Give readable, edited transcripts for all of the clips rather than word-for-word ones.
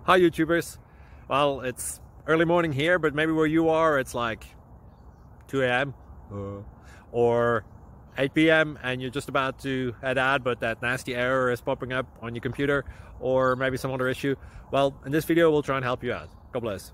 Hi YouTubers. Well, it's early morning here, but maybe where you are it's like 2 a.m. or 8 p.m. and you're just about to head out, but that nasty error is popping up on your computer, or maybe some other issue. Well, in this video we'll try and help you out. God bless.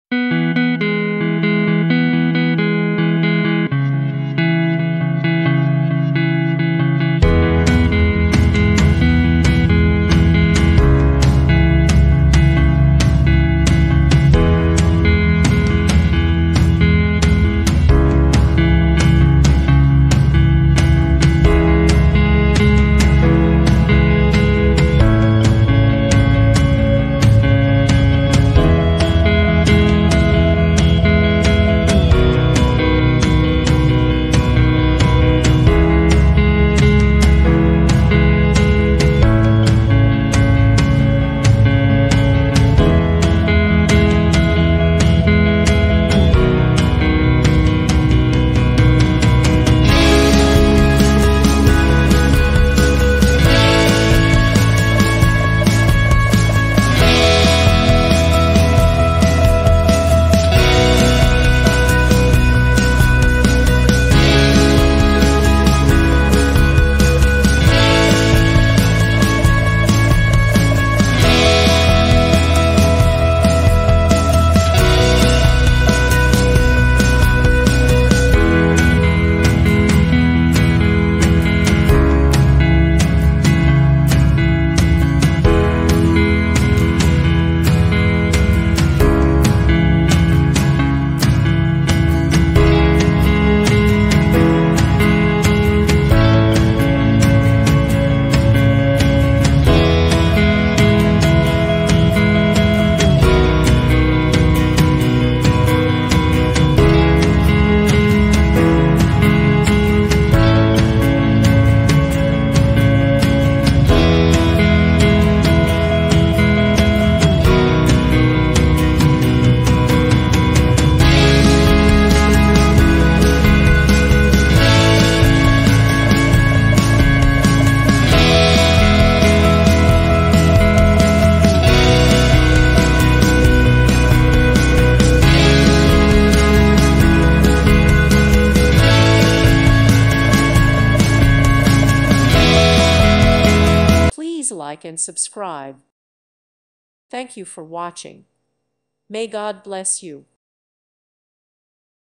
Please like and subscribe. Thank you for watching. May God bless you.